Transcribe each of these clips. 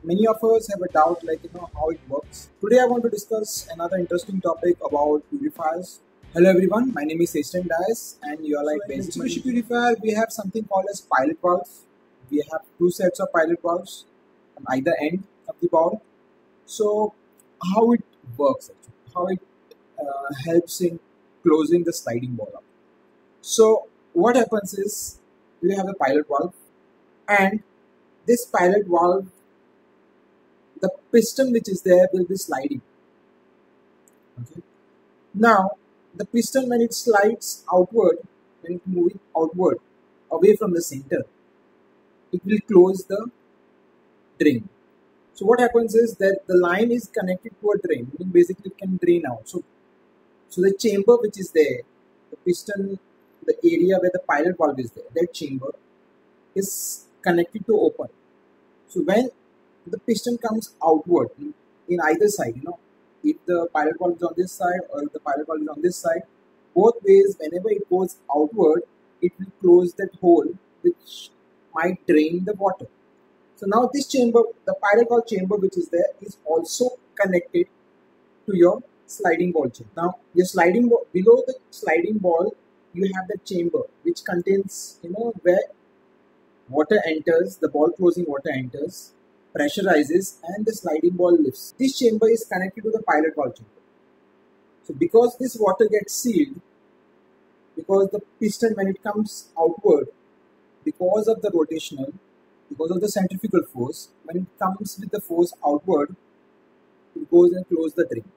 Many of us have a doubt how it works. Today I want to discuss another interesting topic about purifiers. Hello everyone, my name is Sestan Dias and you are like basically Mitsubishi Purifier. We have something called as pilot valve. We have two sets of pilot valves on either end of the valve. So how it works actually, how it helps in closing the sliding ball up. So what happens is you have a pilot valve, and this pilot valve, the piston which is there will be sliding. Okay. Now the piston, when it slides outward, when it's moving outward away from the center, it will close the drain. So what happens is that the line is connected to a drain, meaning basically it can drain out. So the chamber which is there, the piston, the area where the pilot valve is there, that chamber is connected to open. So when the piston comes outward in either side, if the pilot valve is on this side or if the pilot valve is on this side, both ways, whenever it goes outward, it will close that hole which might drain the water. So now this chamber, the pilot valve chamber which is there, is also connected to your sliding ball chamber. Now your sliding ball, below the sliding ball, you have the chamber which contains, where water enters, the ball closing water enters, pressurizes, and the sliding ball lifts. This chamber is connected to the pilot valve chamber. So because this water gets sealed, because the piston, when it comes outward, because of the rotational, because of the centrifugal force, when it comes with the force outward, it goes and closes the drain.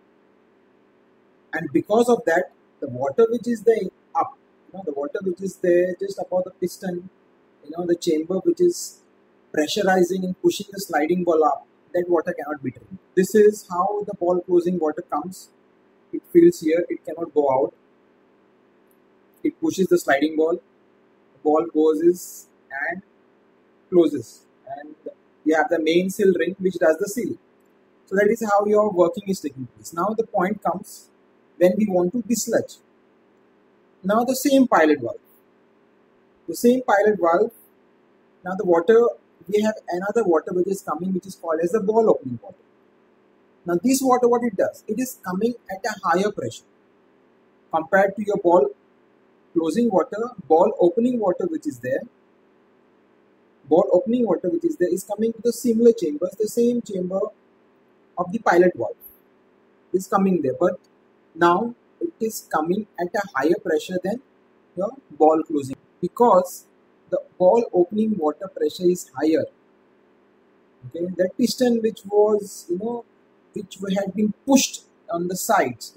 And because of that, the water which is there up, the water which is there just above the piston, the chamber which is pressurizing and pushing the sliding ball up, that water cannot be drained. This is how the ball closing water comes. It fills here, it cannot go out. It pushes the sliding ball goes and closes, and you have the main seal ring which does the seal. So that is how your working is taking place. Now the point comes when we want to disludge. Now the same pilot valve, now the water, we have another water which is coming, which is called as the ball opening water. Now this water, what it does, it is coming at a higher pressure compared to your ball closing water. Ball opening water which is there is coming to the similar chambers, the same chamber of the pilot valve is coming there, but now it is coming at a higher pressure than your ball closing, because the ball opening water pressure is higher. Okay, that piston which was, which had been pushed on the sides,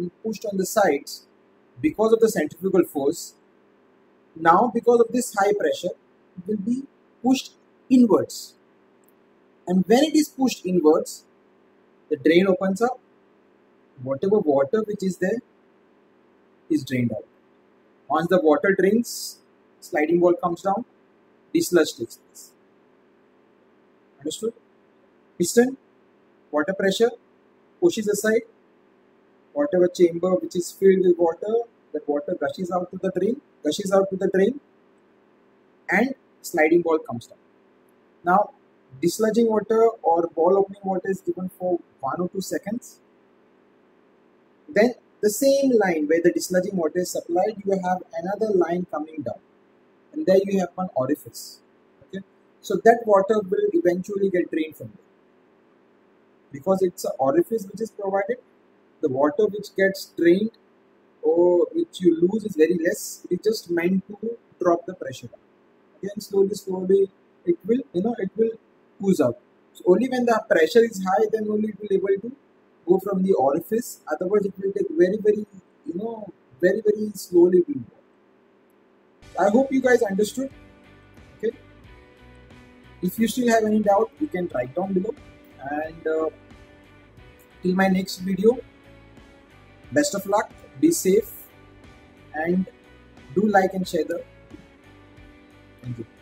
because of the centrifugal force, now because of this high pressure, it will be pushed inwards. And when it is pushed inwards, the drain opens up. Whatever water which is there is drained out. Once the water drains, sliding ball comes down, disludge takes place. Understood? Piston, water pressure, pushes aside. Whatever chamber which is filled with water, that water gushes out to the drain, and sliding ball comes down. Now, disludging water or ball opening water is given for 1 or 2 seconds. Then the same line where the disludging water is supplied, you have another line coming down, and there you have one orifice. Okay, so that water will eventually get drained from there, because it's an orifice which is provided. The water which gets drained or which you lose is very less. It is just meant to drop the pressure down. Again, slowly it will, it will ooze out. So only when the pressure is high, then only it will be able to go from the orifice. Otherwise, it will take very slowly. I hope you guys understood. Okay. If you still have any doubt, you can write down below. And till my next video, best of luck, be safe, and do like and share the. Thank you.